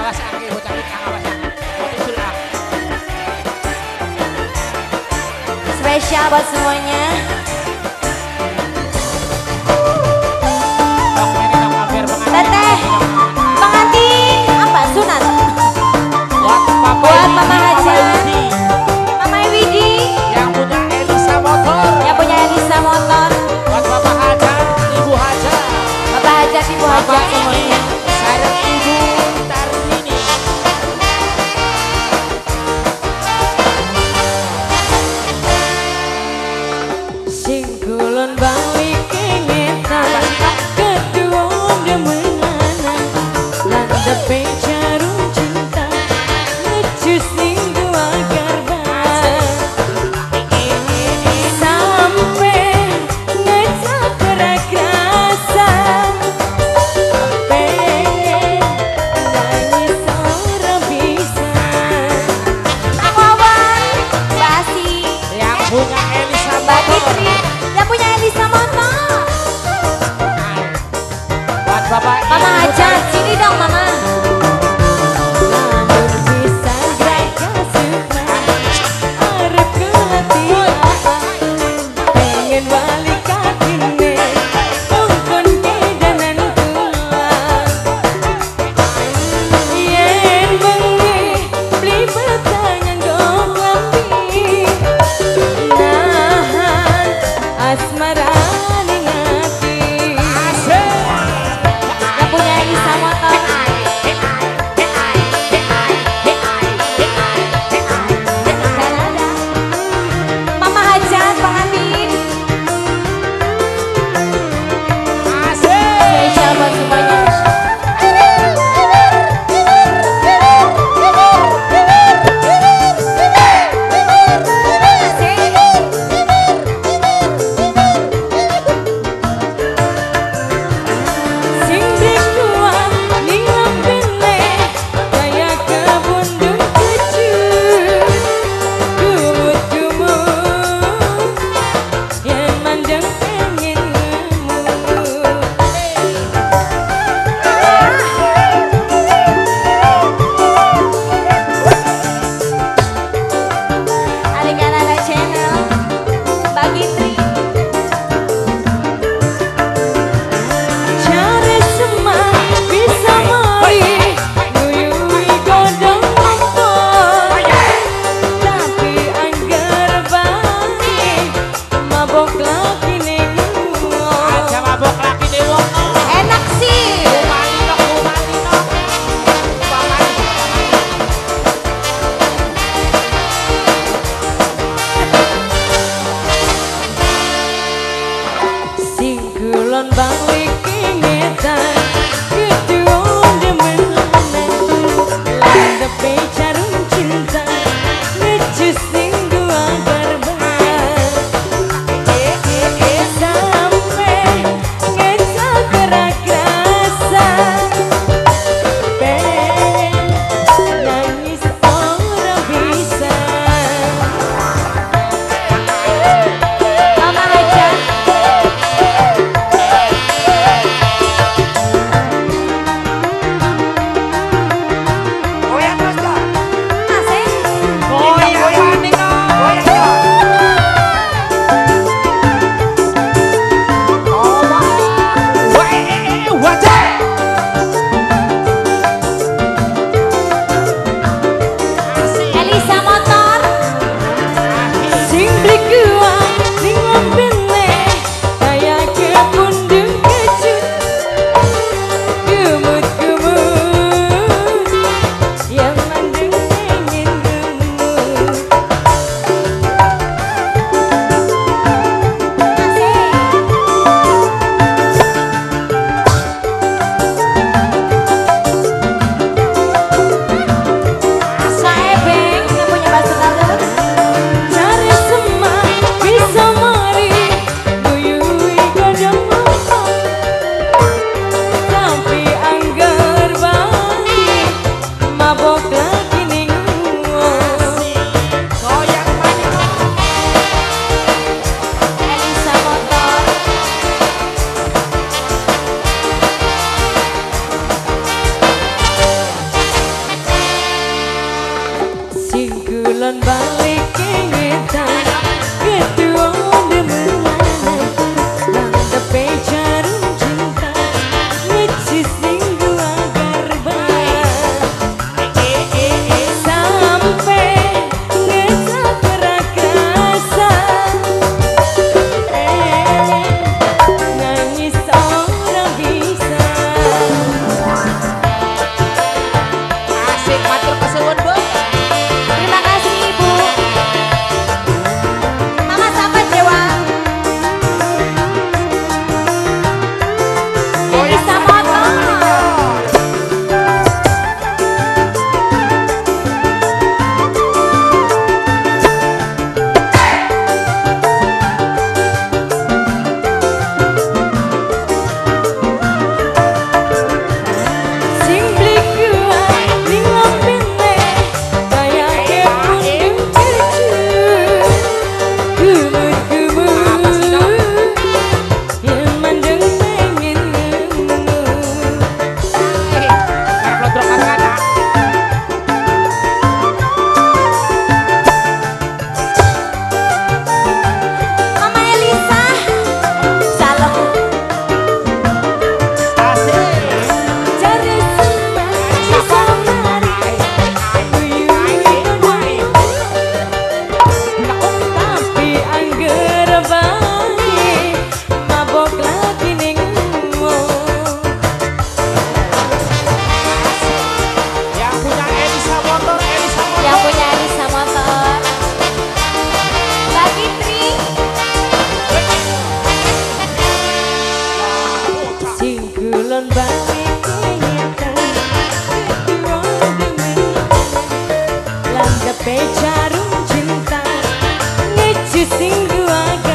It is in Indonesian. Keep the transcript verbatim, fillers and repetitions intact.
awas aki bocah kita awas aki. Tidur ah. Spesial buat semuanya. Teteh, pengantin apa sunat? Buat Papa Buat Mama Haja, Widi. Mama Widi, Yang punya Elisa Motor. yang punya Elisa Motor, Buat Bapak Haja, Ibu Haja. Bapak Haja, Ibu Haja Bapak semuanya. saya Ibu Tarmini. Sing kulon balik kengetan, kedua demenan, landepe jarum cinta, ngecus ning dua garban. Sampai ngecap rasa, pengen nangis ora bisa. Awawan basi. Yang punya Elisa Mbak Motor. Fitri, yang punya Elisa Motor. Buat Bapak Mama Ibu Haja, sini dong Mama. Namun bisa gerakan suka, arep ke hati apa, pengen balik katine, ungkon kedanan tulang. Yen bengi, beli petangan gong lambi, nahan asmara ning hati. Yang punya Elisa Motor. Dan ada Mama Haja pengantin. Spesial buat semuanya. Sing dikua ning lampene, kaya kebundung kecut, gumut-gumut, yen mandang pengen ngemut. Adik anak channel Mbak Gitri. Cari semak bisa mari nguyui godong motor, tapi anggar balik mabok lagi ning Aja mabok lagi nih wong. enak sih. Kumani nok, kumani nok. Kumani. Sing kulon balik kengetan, kedua demenan, landepe jarum cinta, ngecus ning dua garban. Sampai ngecap rasa, pengen nangis ora bisa. Mama Haja. Goyang terus dah. Asik. Goyang, goyang nih nok. Goyang nok. Oh, wah. Wah, eh, eh, eh, wajah. Asik. Elisa Motor. Sing blikua ning lampene, kaya kebundung kecut, gumut-gumut, yang mandeng pengen gemut. Saebeng yang punya bahasa Tarzan. Cari semak bisa mari nguyui godong motor, tapi anggar balik mabok lagi ning wong. Goyang maning nok. Elisa Motor. Kulon balik kengetan kedua demenan landepe jarum cinta ngecis ning dua gerbang sampai ngesak rasa eh nangis orang bisa Asik matur kesuwun Bu. terima kasih Ibu Mama siapa Dewa Elisa Motor sing blik gua ning lampene kaya kepundung cercu kumut-kumut yen mandeng pengen nemu Karep lodrok kata-kata. Mama Elisa salam Asik. cari senang bisa mari tapi angger bae mabok lagi ning Yang punya Elisa Motor, Elisa Motor. yang punya Elisa Motor Mbak Fitri sing kulon balik kengetan kedua demenan landepe jarum cinta ngecis sing dua